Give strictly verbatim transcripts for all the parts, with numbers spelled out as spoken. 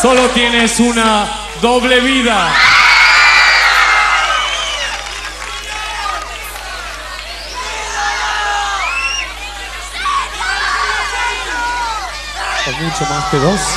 Solo tienes una doble vida. O mucho más que dos.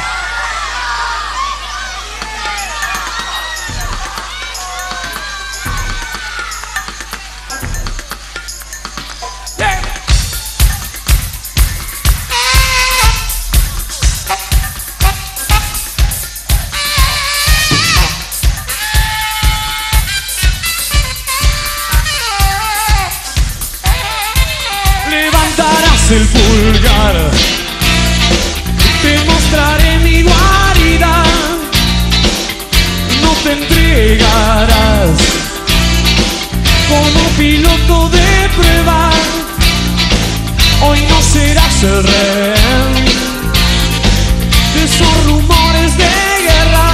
Levantarás el pulgar, te mostraré mi guarida, no te entregarás como piloto de prueba, hoy no serás el rehén de esos rumores de guerra,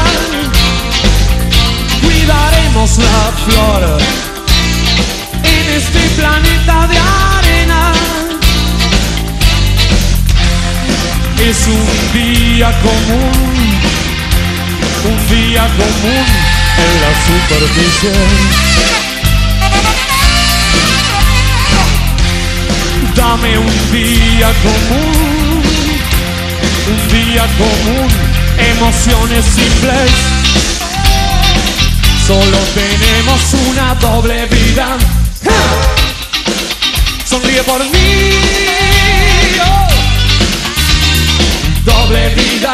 cuidaremos la flor en este planeta de arena. Es un día común, un día común en la superficie. Dame un día común, un día común, emociones simples. Solo tenemos una doble vida. Sonríe por mí. Doble vida.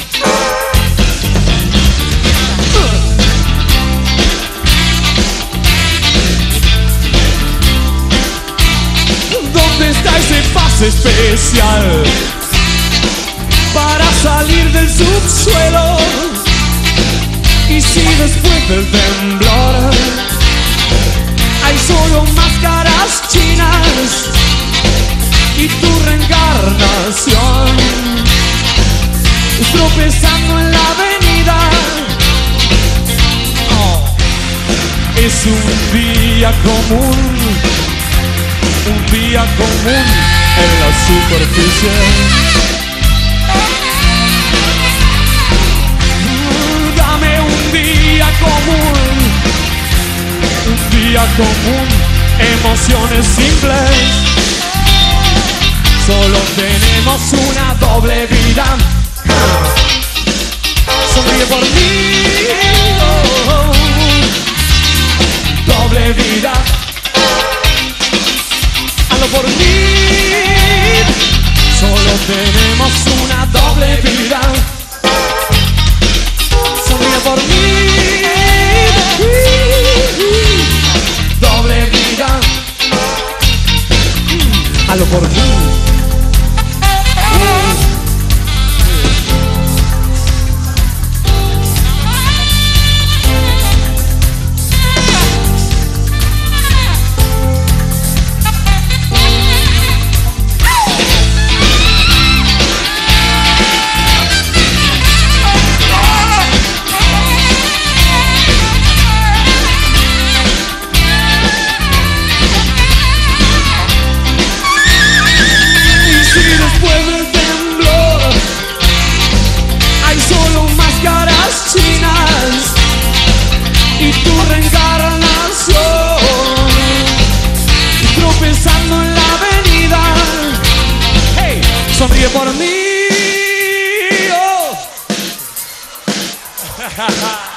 ¿Dónde está ese pase especial para salir del subsuelo? Y si después del temblor hay solo máscaras chinas y tu reencarnación tropezando en la avenida. Oh. Es un día común, un día común en la superficie. Dame un día común, un día común, emociones simples. Solo tenemos una doble vida. Sonríe por mí, oh, doble vida. Hazlo por mí. Solo tenemos una doble vida. Sonríe por mí, doble vida. Hazlo por mí. Y tu reencarnación tropezando en la avenida. Hey, sonríe por mí. Oh.